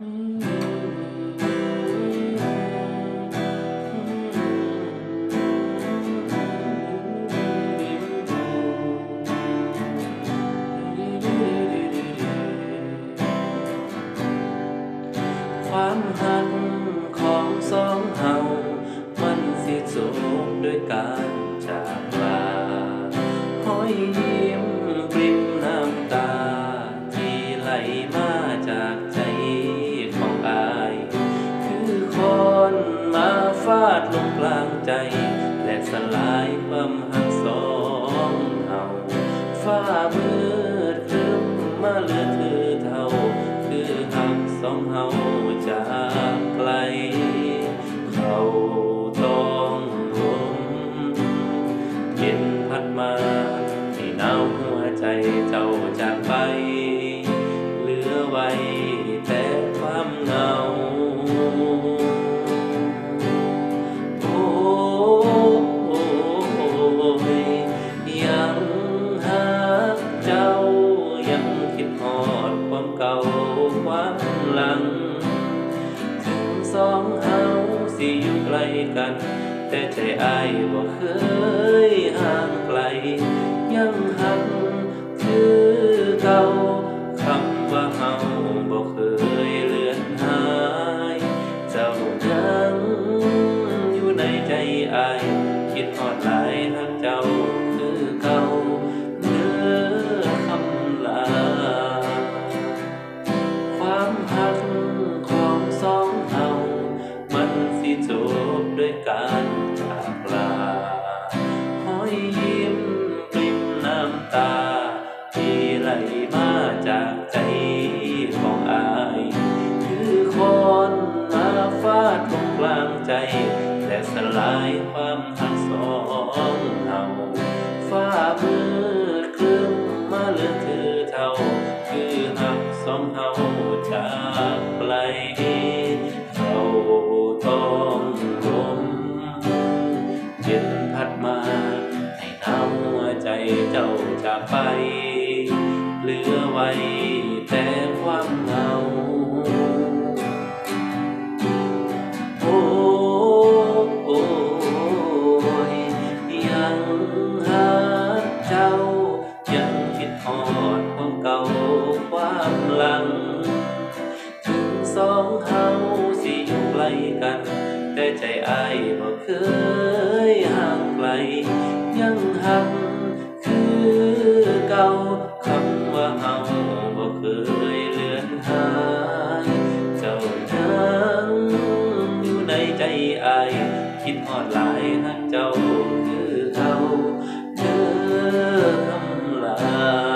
ความหักของสองเฮามันสิจบด้วยการจากลาห้อยยิ้มปริมน้ำตาที่ไหลมาจากใจของอายคือคนมาฟาดลงกลางใจและสลายความหักสองเฮาฟ้ามืดครึ้มมาเหลือเธอเท่าคือหักสองเฮาจากไกลเขาต้องลมเย็นพัดมาให้หนาวหัวใจเจ้าจากไปเหลือไว้แต่ความเหงาโอ้ยยังหาเจ้ายังคิดฮอดความเก่าความหลังถึงสองเฮาสิอยู่ไกลกันแต่ใจอ้ายบ่เคยห่างไกลยังหักคือเก่าคำว่าเฮาบ่เคยเลือนหายเจ้ายังอยู่ในใจอ้ายคิดฮอดหลายหักเจ้าคือเก่าเด้อคำลาความหักของสองเฮามันสิจบด้วยการจากลาห้อยยิ้มปริมน้ำตาที่ไหลมาจากใจของอายคือคนมาฟาดตรงกลางใจและสลายความหักสองเฮาฟ้ามืดครึ้มมาเหลือเธอเท่าคือหักสองเฮาจากไกลเขาต้องลมเย็นพัดมาให้หนาวหัวใจเจ้าจากไปเหลือไว้แต่ความเหงาโอ้ยยังหาเจ้ายังคิดฮอดความเก่าความหลังถึงสองเฮาสิอยู่ไกลกันแต่ใจอ้ายบ่เคยห่างไกลยังหักคือเก่าคำว่าเฮาบ่เคยเลือนหายเจ้ายังอยู่ในใจอ้ายคิดฮอดหลายหักเจ้าคือเก่าเด้อคำลา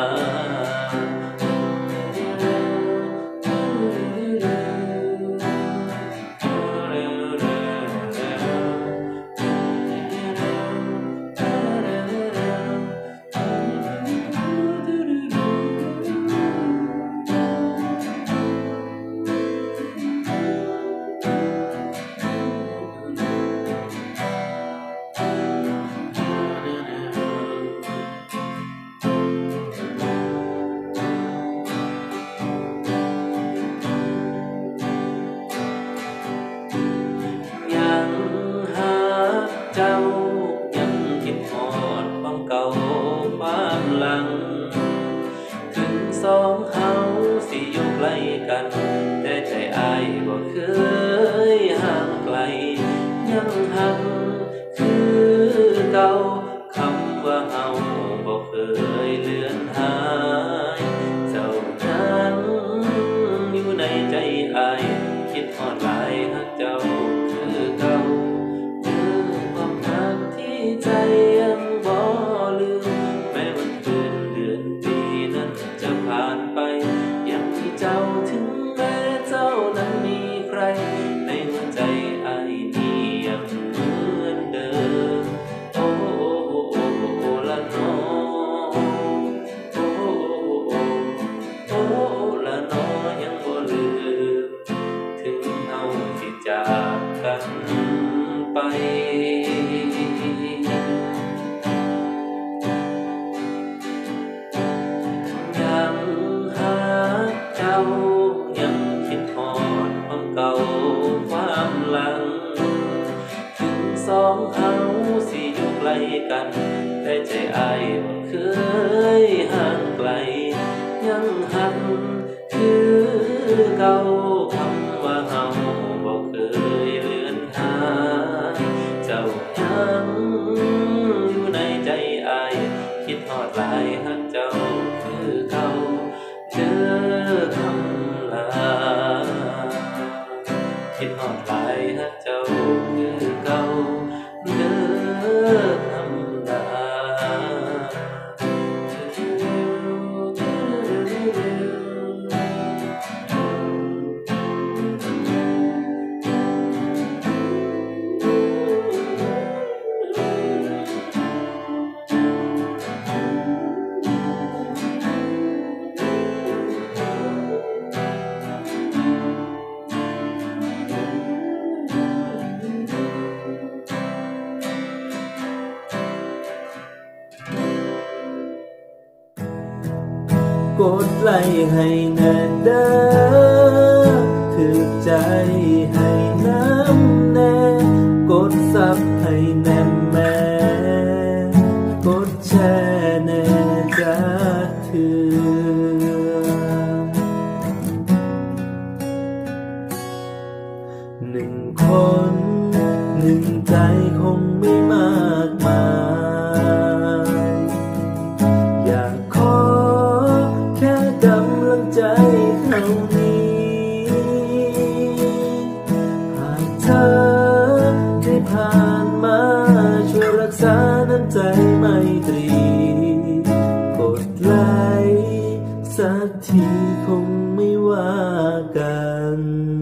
ยังหาเจ้ายังคิดฮอดความเก่าความหลังถึงสองเฮาสิอยู่ไกลกันแต่ใจอ้ายบ่เคยห่างไกลยังหักคือเก่าคำว่าเฮาบ่เคยเลือนหายเจ้ายังอยู่ในใจอ้ายคิดฮอดหลายหักเจ้าคือเก่าเด้อความรักที่ใจยังบ่ลืมแม้วันคืนเดือนปีนั้นจะผ่านไปยังมีเจ้าถึงแม้เจ้านั้นมีใครในหัวใจอ้ายนี้ยังเหมือนเดิมโอ้ใจอายบ่เคยห่างไกลยังหักคือเก่าคำว่าเฮาบ่เคยเลือนหายเจ้ายังอยู่ในใจอายคิดฮอดหลายหักเจ้าคือเก่าเจอคำลาคิดฮอดหลายหักเจ้าคือเก่าเด้อคำลา กดไลค์ให้แน่เด้อถือใจให้น้ำแน่กดซับให้แน่แม่กดแชร์แน่จ้าเถื่อหนึ่งคนหนึ่งใจคงไม่มากมายอยากขอแค่กำลังใจเท่านี้หากเธอได้ผ่านมาช่วยรักษาน้ำใจไมตรีกดไลค์สักทีคงไม่ว่ากัน